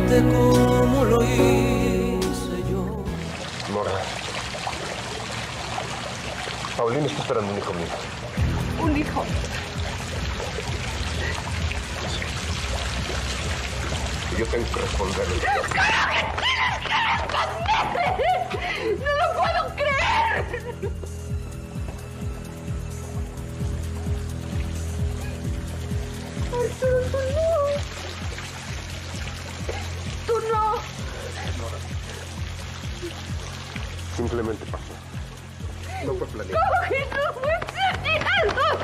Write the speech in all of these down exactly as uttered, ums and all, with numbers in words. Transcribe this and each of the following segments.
quererte como lo hice yo. Nora, Paulina está esperando un hijo mío. ¿Un hijo? Y yo tengo que responderle. ¡Claro que tienes que responderle! ¡No lo puedo creer! Arturo, tú no. Tú no. Nora, simplemente pasó. No fue planeado. ¿Cómo que no fue planeado?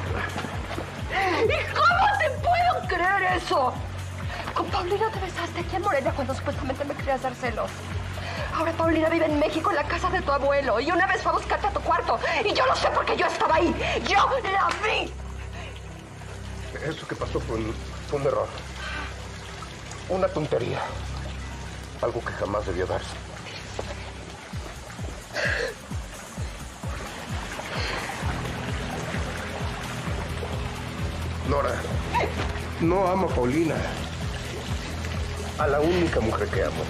¿Y cómo te puedo creer eso? Con Paulina te besaste aquí en Morelia cuando supuestamente me querías dar celos. Ahora Paulina vive en México, en la casa de tu abuelo. Y una vez fue a buscarte a tu cuarto. Y yo lo sé porque yo estaba ahí. ¡Yo la vi! Eso que pasó fue un, fue un error. Una tontería. Algo que jamás debió darse. Nora, no amo a Paulina. A la única mujer que amo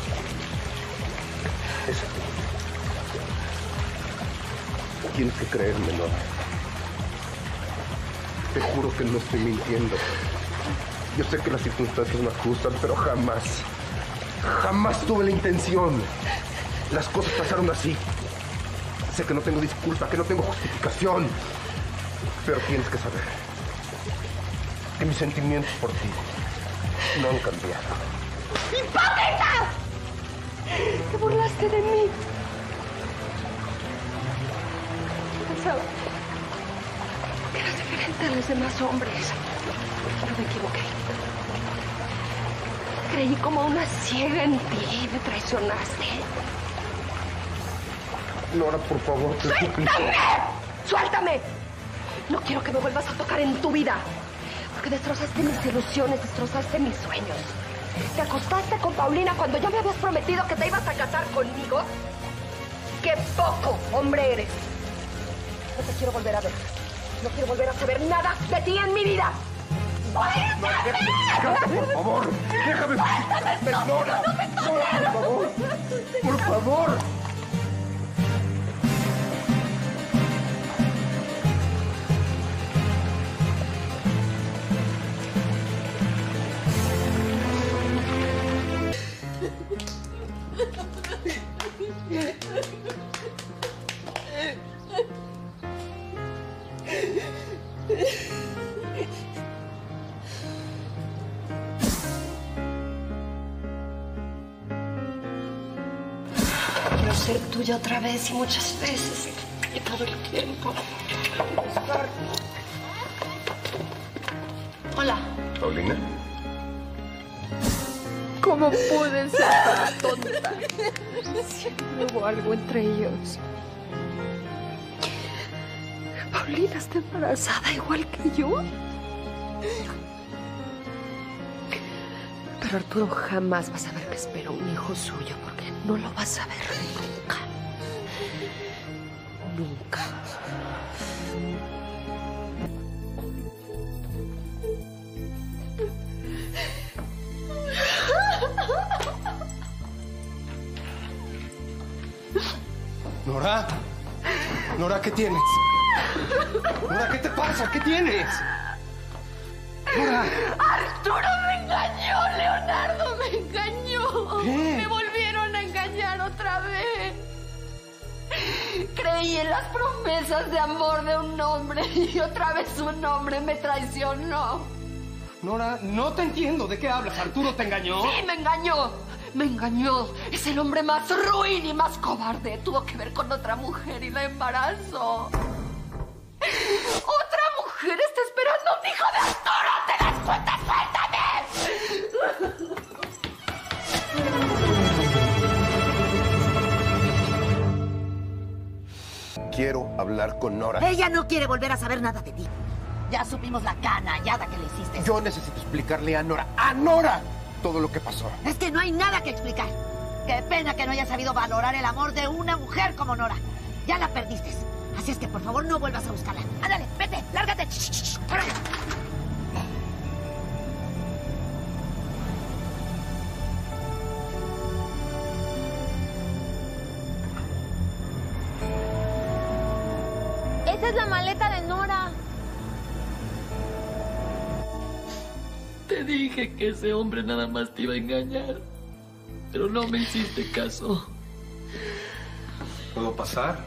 es a ti. Tienes que creerme, Nora. Te juro que no estoy mintiendo. Yo sé que las circunstancias me ajustan, pero jamás, jamás tuve la intención. Las cosas pasaron así. Sé que no tengo disculpa, que no tengo justificación. Pero tienes que saber que mis sentimientos por ti no han cambiado. ¡Hipócrita! Te burlaste de mí. Pensaba que eras diferente a los demás hombres. Pero me equivoqué. Creí como una ciega en ti y me traicionaste. Nora, por favor, te suplico. ¡Suéltame! ¡Suéltame! No quiero que me vuelvas a tocar en tu vida. Porque destrozaste mis ilusiones, destrozaste mis sueños. Te acostaste con Paulina cuando ya me habías prometido que te ibas a casar conmigo. ¡Qué poco hombre eres! No te quiero volver a ver. No quiero volver a saber nada de ti en mi vida. ¡Suéltame! Déjame, por favor. Déjame. ¡Suéltame! Nora, ¡No me toques! Nora, por favor. Por favor. Quiero ser tuya otra vez y muchas veces y todo el tiempo. Hola. Paulina. ¿Cómo pude ser tan tonta? Siempre hubo algo entre ellos. Paulina está embarazada igual que yo. Pero Arturo jamás va a saber que espero un hijo suyo porque no lo vas a ver nunca. Nunca. Nora. Nora, ¿qué tienes? Nora, ¿qué te pasa? ¿Qué tienes? Nora. Arturo me engañó, Leonardo me engañó. ¿Qué? Me volvieron a engañar otra vez. Creí en las promesas de amor de un hombre y otra vez un hombre me traicionó. Nora, no te entiendo. ¿De qué hablas? ¿Arturo te engañó? Sí, me engañó. Me engañó. Es el hombre más ruin y más cobarde. Tuvo que ver con otra mujer y la embarazó. ¡Otra mujer está esperando a un hijo de Arturo! ¿Te das cuenta? ¡Suéltame! Quiero hablar con Nora. Ella no quiere volver a saber nada de ti. Ya supimos la canallada que le hiciste. Yo necesito explicarle a Nora, ¡a Nora!, todo lo que pasó. Es que no hay nada que explicar. Qué pena que no hayas sabido valorar el amor de una mujer como Nora. Ya la perdiste. Así es que, por favor, no vuelvas a buscarla. Ándale, vete, lárgate. Shh, shh, shh. Órale. Esa es la maleta de Nora. Te dije que ese hombre nada más te iba a engañar, pero no me hiciste caso. ¿Puedo pasar?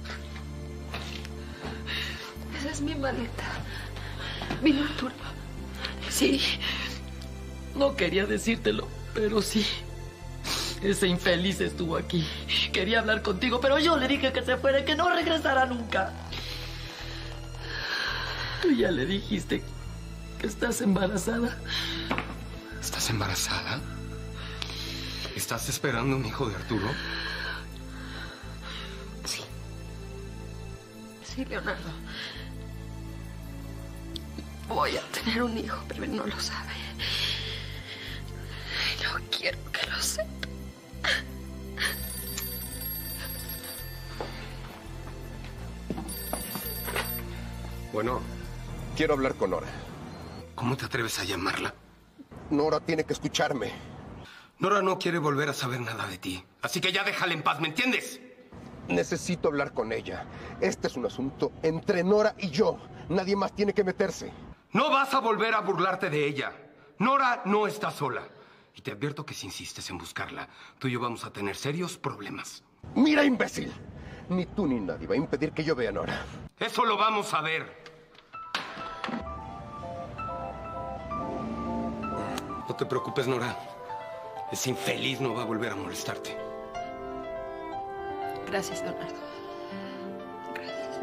Esa es mi maleta. Vino Arturo. Sí, no quería decírtelo, pero sí. Ese infeliz estuvo aquí. Quería hablar contigo, pero yo le dije que se fuera y que no regresara nunca. Tú ya le dijiste que estás embarazada. ¿Estás embarazada? ¿Estás esperando un hijo de Arturo? Sí. Sí, Leonardo. Voy a tener un hijo, pero él no lo sabe. No quiero que lo sepa. Bueno, quiero hablar con Nora. ¿Cómo te atreves a llamarla? Nora tiene que escucharme. Nora no quiere volver a saber nada de ti. Así que ya déjala en paz, ¿me entiendes? Necesito hablar con ella. Este es un asunto entre Nora y yo. Nadie más tiene que meterse. No vas a volver a burlarte de ella. Nora no está sola. Y te advierto que si insistes en buscarla, tú y yo vamos a tener serios problemas. ¡Mira, imbécil! Ni tú ni nadie va a impedir que yo vea a Nora. Eso lo vamos a ver. No te preocupes, Nora. Ese infeliz no va a volver a molestarte. Gracias, Leonardo. Gracias.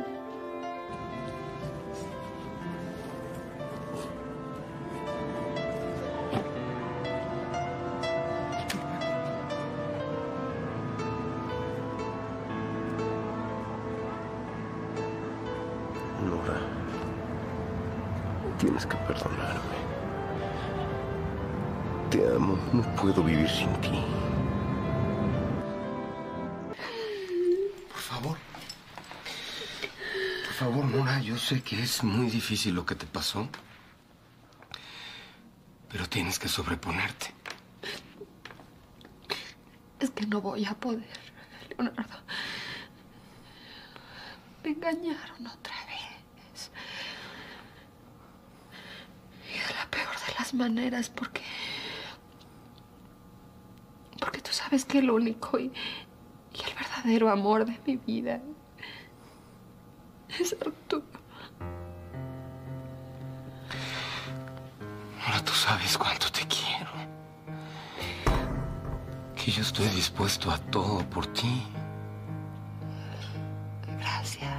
Nora, tienes que perdonarme. Te amo, no puedo vivir sin ti. Por favor. Por favor, Nora, yo sé que es muy difícil lo que te pasó. Pero tienes que sobreponerte. Es que no voy a poder, Leonardo. Me engañaron otra vez. Y de la peor de las maneras, porque... Porque tú sabes que el único y, y el verdadero amor de mi vida es Arturo. Nora, tú sabes cuánto te quiero. Que yo estoy dispuesto a todo por ti. Gracias.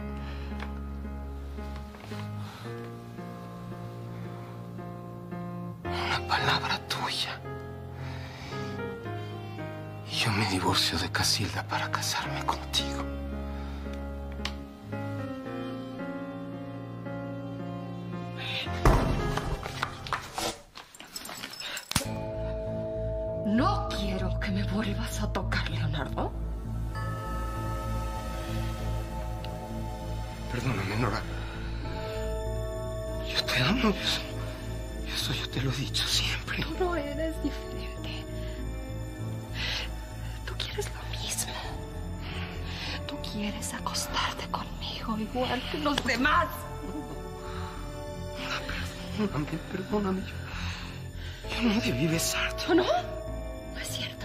Una palabra tuya. Y yo me divorcio de Casilda para casarme contigo. No quiero que me vuelvas a tocar, Leonardo. Perdóname, Nora. Yo te amo. Eso, eso yo te lo he dicho siempre. Tú no eres diferente. Tú quieres lo mismo. Tú quieres acostarte conmigo igual que los demás. Perdóname, perdóname. Yo, yo no debí besarte. ¿No? ¿No es cierto?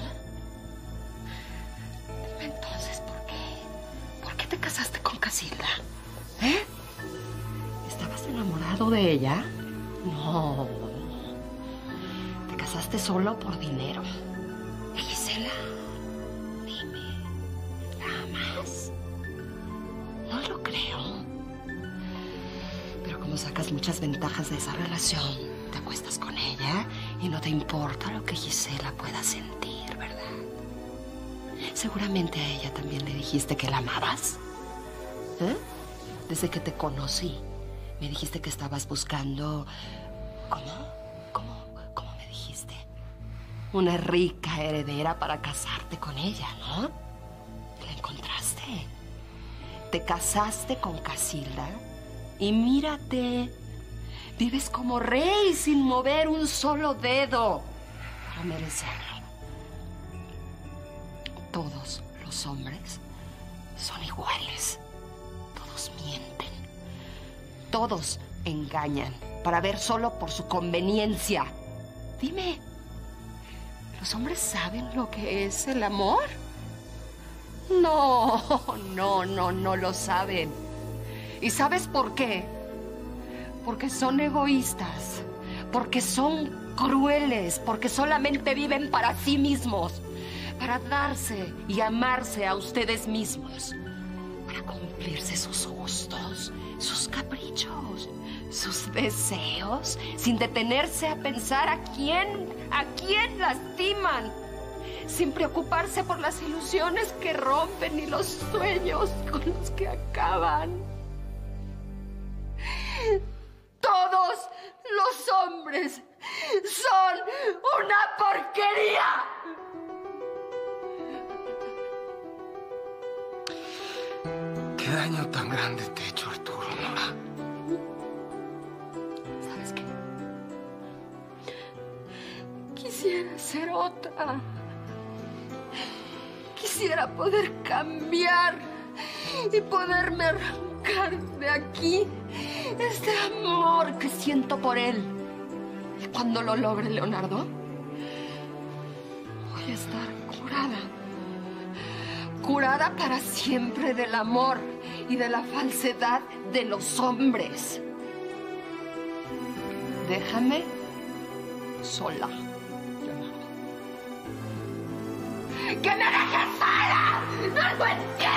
Entonces, ¿por qué? ¿Por qué te casaste con Casilda? ¿Eh? ¿Estabas enamorado de ella? No. Te casaste solo por dinero. ¿Y Gisela? Dime, ¿la amas? No lo creo. Pero como sacas muchas ventajas de esa relación, te acuestas con ella y no te importa lo que Gisela pueda sentir, ¿verdad? Seguramente a ella también le dijiste que la amabas. ¿Eh? Desde que te conocí, me dijiste que estabas buscando... ¿Cómo? ¿Cómo? ¿Cómo me dijiste? Una rica heredera para casarte con ella, ¿no? ¿La encontraste? Te casaste con Casilda y mírate, vives como rey sin mover un solo dedo para merecerlo. Todos los hombres son iguales. Todos Todos mienten. Todos engañan para ver solo por su conveniencia. Dime, ¿los hombres saben lo que es el amor? No, no, no, no lo saben. ¿Y sabes por qué? Porque son egoístas, porque son crueles, porque solamente viven para sí mismos, para darse y amarse a ustedes mismos, para cumplirse sus gustos, sus caprichos, sus deseos, sin detenerse a pensar a quién, a quién lastiman, sin preocuparse por las ilusiones que rompen y los sueños con los que acaban. Todos los hombres son una porquería. ¿Qué daño tan grande te he hecho, Arturo, Nora? ¿Sabes qué? Quisiera ser otra. Quisiera poder cambiar y poderme arrancar de aquí este amor que siento por él. Y cuando lo logre, Leonardo, voy a estar curada. Curada para siempre del amor y de la falsedad de los hombres. Déjame sola, Leonardo. ¡Que me dejes sola! ¡No lo entiendes!